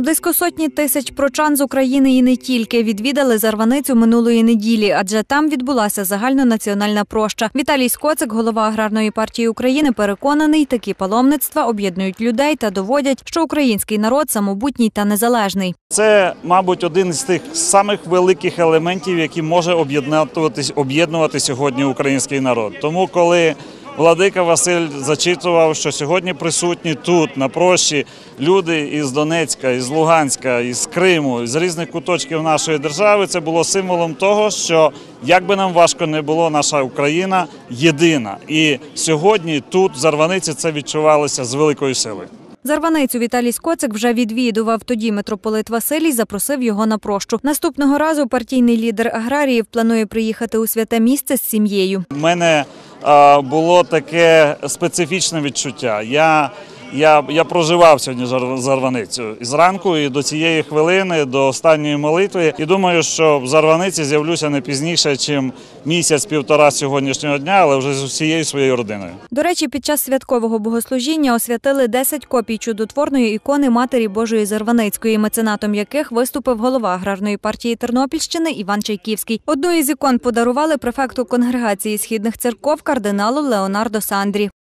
Близько сотні тисяч прочан з України і не тільки відвідали Зарваницю минулої неділі, адже там відбулася загальнонаціональна проща. Віталій Скоцик, голова Аграрної партії України, переконаний, такі паломництва об'єднують людей та доводять, що український народ самобутній та незалежний. Це, мабуть, один із тих самих великих елементів, які може об'єднувати сьогодні український народ. Тому, коли владика Василь зачитував, що сьогодні присутні тут, на прощі, люди із Донецька, із Луганська, із Криму, з різних куточків нашої держави, це було символом того, що, як би нам важко не було, наша Україна єдина. І сьогодні тут, в Зарваниці, це відчувалося з великою силою. Зарваницю Віталій Скоцик вже відвідував. Тоді митрополит Василій запросив його на прощу. Наступного разу партійний лідер аграріїв планує приїхати у святе місце з сім'єю. У мене було таке специфічне відчуття. Я проживав сьогодні Зарваницю зранку і до цієї хвилини, до останньої молитви. І думаю, що в Зарваниці з'явлюся не пізніше, ніж місяць-півтора сьогоднішнього дня, але вже з усією своєю родиною. До речі, під час святкового богослужіння освятили 10 копій чудотворної ікони Матері Божої Зарваницької, меценатом яких виступив голова Аграрної партії Тернопільщини Іван Чайківський. Одну із ікон подарували префекту Конгрегації східних церков кардиналу Леонардо Сандрі.